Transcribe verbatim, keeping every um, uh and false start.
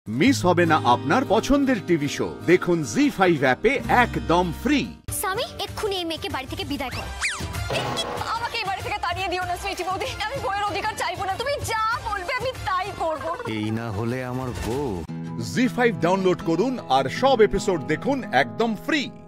Miss হবে না আপনার পছন্দের টিভি শো। দেখুন জি ফাইভ অ্যাপে একদম ফ্রি। স্বামী এক্ষুনি এই মেয়েকে বাড়ি থেকে বিদায় করো। আমাকে এই বাড়ি থেকে তাড়িয়ে দিও না সুইটি বৌদি, আমি বউয়ের অধিকার চাইবো না, তুমি যা বলবে আমি তাই করব। এই না হলে আমার বউ। জি ফাইভ ডাউনলোড করুন আর সব এপিসোড দেখুন একদম ফ্রি।